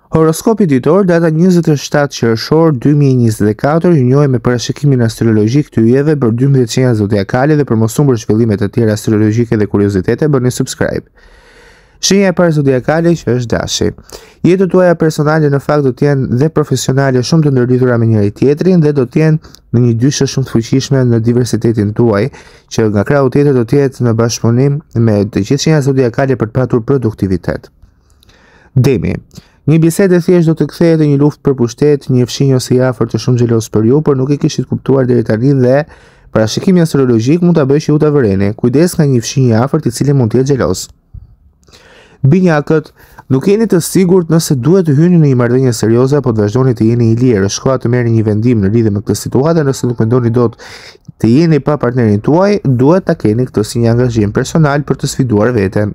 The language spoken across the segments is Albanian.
Horoskopi ditor, data 27 qershor 2024, ju njohej me parashikimin astrologjik të yjeve për 12 qenja zodiakale dhe për mos humbur zhvillime të tjera astrologjike dhe kuriozitete, bëni subscribe. Shenja e parë zodiakale që është Dashi. Jetët tuaja personale në fakt do të jenë dhe profesionale shumë të ndërlidhura me njëri tjetrin dhe do të jenë në një dyshë shumë të fuqishme në diversitetin tuaj, që nga krahu tjetër do të jetë në bashkëpunim me të gjithë shenjat zodiakale për të patur produktivitet. Demi. Një bisedë thjesht do të kthehet në një luftë për pushtet, një fshinjë ose i afërt të shumë xheloz për ju, por nuk e kishit kuptuar deri tani dhe parashikimi astrologjik mund ta bëjë që ju ta vëreni. Kujdes nga një fshinjë i afërt i cili mund të jetë xheloz. Binjakët, nuk jeni të sigurt nëse duhet të hyni në një marrëdhënie serioze apo të vazhdoni të jeni i lirë. Shkoa të merrni një vendim në lidhje me këtë situatë, nëse nuk mendoni dot të jeni pa partnerin tuaj, duhet ta keni këtë si një angazhim personal për të sfiduar veten.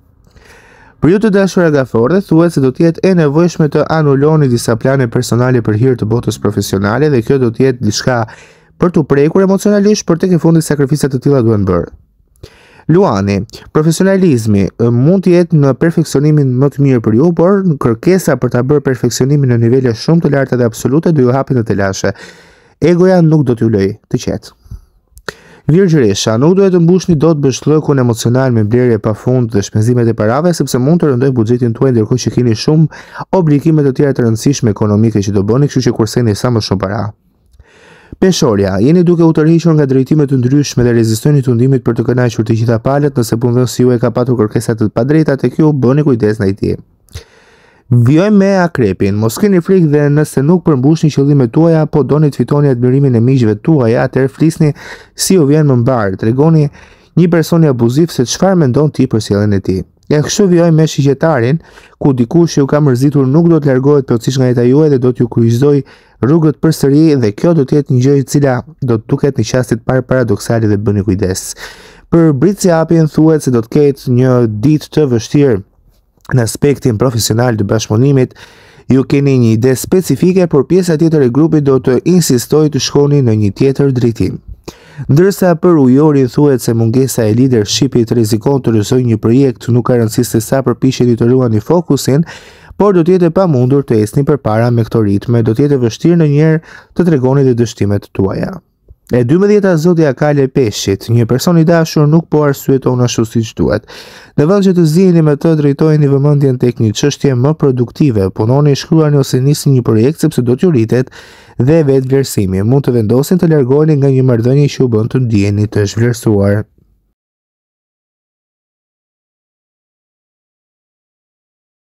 Për ju të dashura gafore, thuhet se do të jetë e nevojshme të anuloni disa plane personale për hir të botës profesionale dhe kjo do të jetë diçka për t'u prekur emocionalisht, por tek e fundit sakrificat të tilla duhen bërë. Luani, profesionalizmi mund të jetë në perfeksionimin më të mirë për ju, por kërkesa për ta bërë perfeksionimin në nivele shumë të larta dhe absolute do ju hapin të telashe. Egoja nuk do t'ju lejë të qetë. Virgjëresha, nuk duhet të mbushni dot bëshllëkun emocional me blerje pafund dhe shpenzimet e parave, sepse mund të rëndoj buxhetin tuaj ndërkohë që keni shumë obligime të tjera të rëndësishme ekonomike që do bëni, kështu që kurseni sa më shumë para. Peshorja, jeni duke u tërhiqur nga drejtime të ndryshme dhe rezistoni tundimit për të kënaqur të gjitha palët, nëse punëdhënësi juaj ka patur kërkesa të padrejta tek ju, bëni kujdes ndaj tij. Vjojmë me akrepin, mos keni frikë dhe nëse nuk përmbushni qëllimet tuaja, po doni të fitoni admirimin e miqve tuaj, atëherë flisni si u vjen më mbar, tregoni një person i abuziv se çfarë mendon ti për sjelljen e tij. Ja kështu vjojmë me shiqetarin, ku dikush ju ka mërzitur nuk do të largohet plotësisht nga jeta juaj dhe do t'ju kryqëzoj rrugët përsëri dhe kjo do të jetë një gjë e cila do të duket në qastet paradoksale dhe bëni kujdes. Për Briciapin thuhet se do të ketë një ditë të vështirë në aspektin profesional të bashkëpunimit, ju keni një ide specifike, por pjesa tjetër e grupit do të insistojë të shkoni në një tjetër drejtim. Ndërsa për Ujorin thuhet se mungesa e leadershipit rrezikon të rrëzojë një projekt, nuk ka rëndësi se sa përpiqeni të ruani fokusin, por do të jetë e pamundur të ecni përpara me këto ritme, do të jetë vështirë ndonjëherë të tregoni dhe dështimet tuaja. E 12-ta zodiakale e Peshqit, një person i dashur nuk po arsyeton ashtu siç duhet. Në vend që të ziheni me të, drejtojeni vëmendjen tek një çështje më produktive, punoni, shkruani ose nisni një projekt sepse do t'ju rritet dhe vetvlerësimi. Mund të vendosin të largoheni nga një marrëdhënie që ju bën të ndiheni të zhvlerësuar.